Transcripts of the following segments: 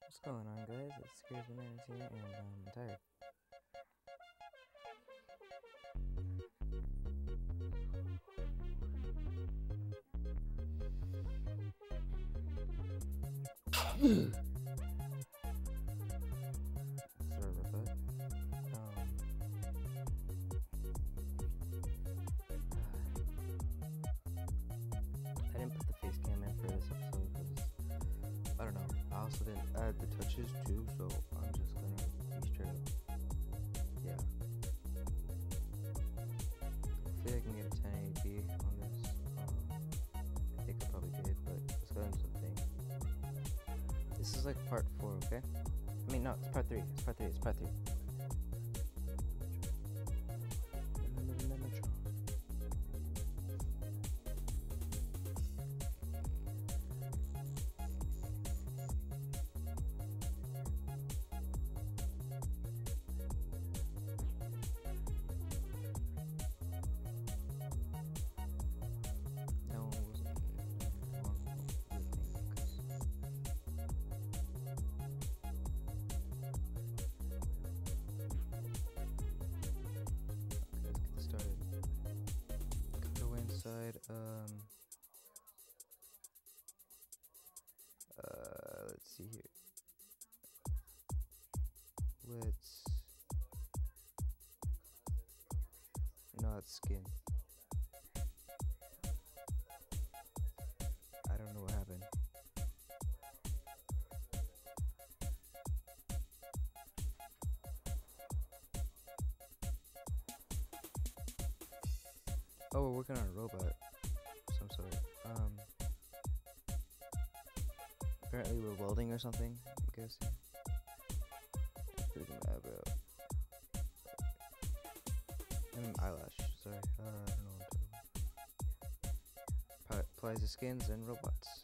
What's going on, guys? It's Scares Bananas here, and I'm tired. Sorry about that. I didn't put the face cam in for this episode because I don't know. I also didn't add the touches too, so I'm just gonna be straight up. Yeah. Hopefully I can get a 1080p on this. I think I probably did, but let's go into the thing. This is like part 4, okay? I mean, no, it's part 3. It's part 3. It's part 3. Let's see here. No, it's skin. I don't know what happened. Oh, we're working on a robot of some sort. Apparently we're welding or something, I'm guessing. Freaking eyebrow. Eyelash, sorry. I don't know what I'm talking about. Applies to skins and robots.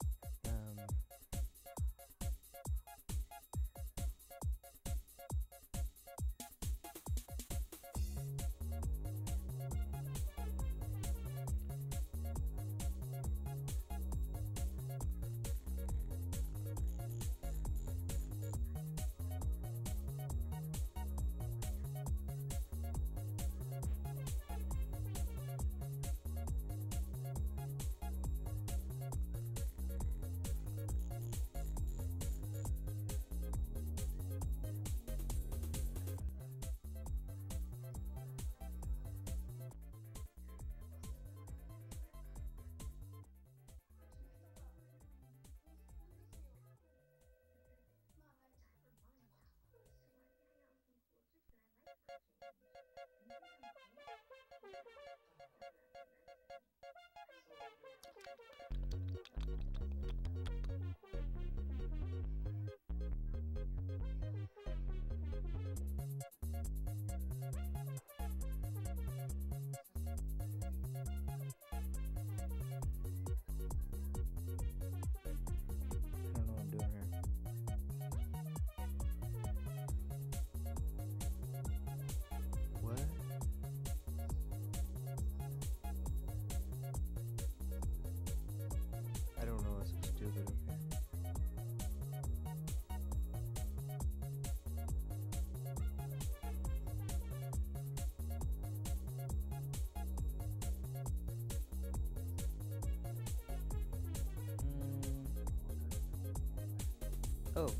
Oh.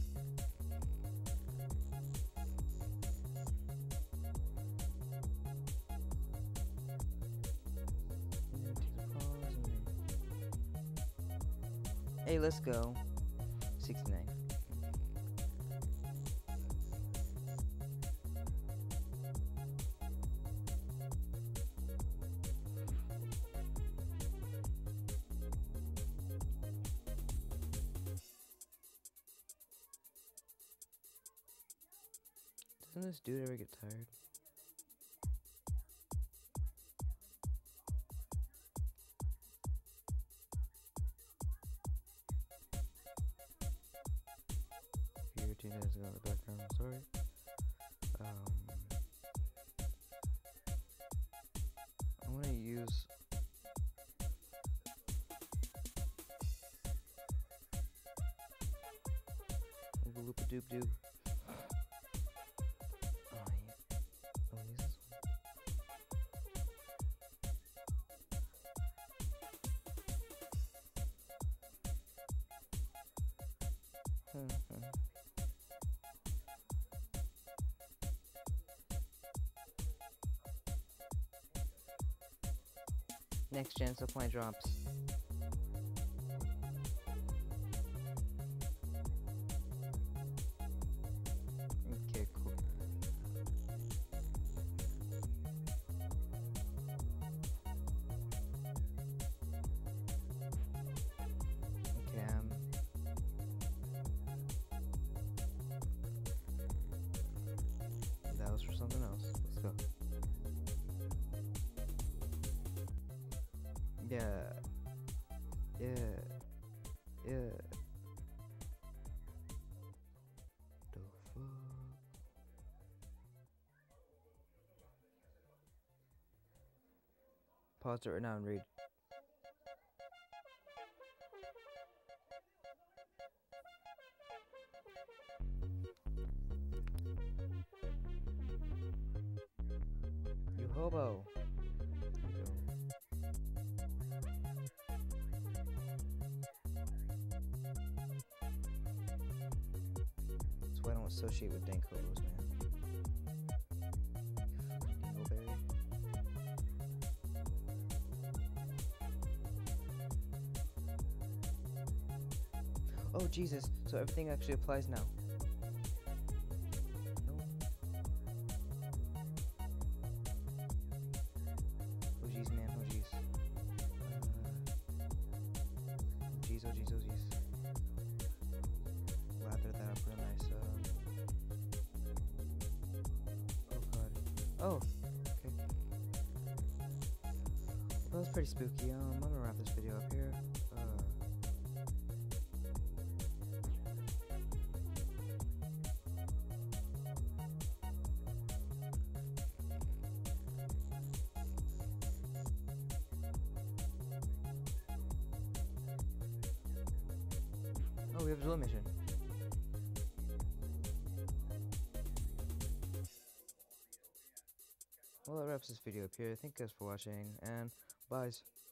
Hey, let's go. 69. Doesn't this dude ever get tired? Here, 2 minutes ago in the background, sorry. I'm gonna use whoop a doop doo. Oh, yeah. Oh, use this one. Next gen supply drops. Okay, cool. Okay, that was for something else. Let's go. Yeah. Yeah. Yeah. The fuck? Pause it right now and read. You hobo. That's why I don't associate with dank hobos, man. You fucking dingleberry. Oh Jesus! So everything actually applies now. No. Oh jeez, man. Oh jeez. Oh jeez. Oh jeez. Oh jeez. Lather that up real nice. Oh god. Oh. Okay. Well, that was pretty spooky. I'm gonna wrap this video up here. Oh, we have a dual mission. Well, that wraps this video up here. Thank you guys for watching, and byes.